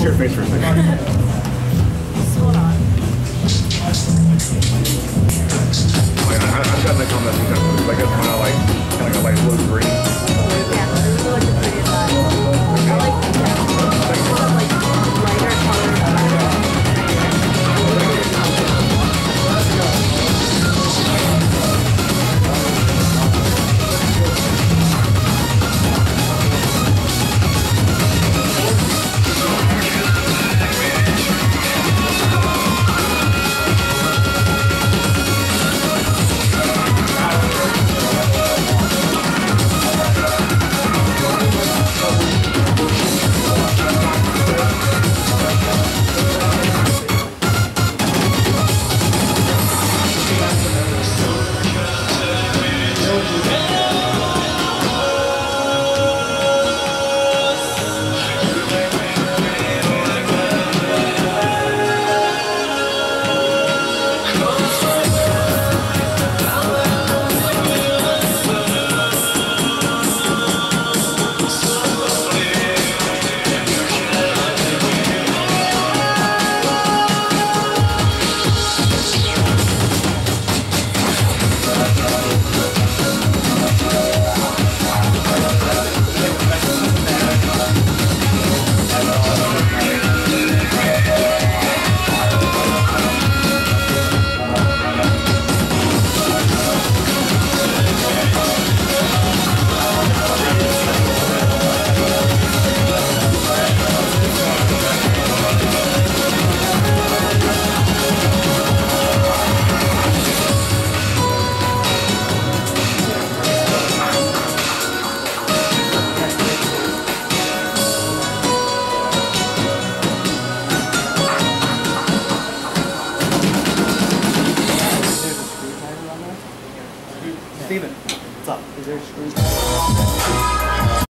your face for a second. Hold on. Like, I've gotten a comment because I guess when I like kind of got like blue green. Yeah, this is like the prettiest eye. I like the like lighter colors. Steven, what's up? Is there a screwdriver?